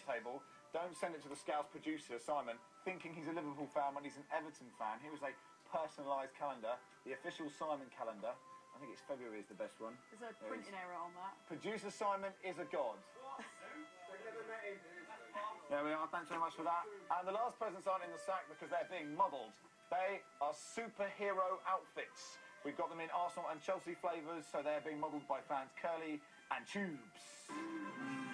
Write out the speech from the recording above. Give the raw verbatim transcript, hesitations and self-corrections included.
table. Don't send it to the Scouts producer, Simon, thinking he's a Liverpool fan when he's an Everton fan. Here is a personalised calendar, the official Simon calendar. I think it's February is the best one. There's a printing error on that. Producer Simon is a god. There we are, thanks very much for that. And the last presents aren't in the sack because they're being modelled. They are superhero outfits. We've got them in Arsenal and Chelsea flavours, so they're being modelled by fans Curly and Tubes.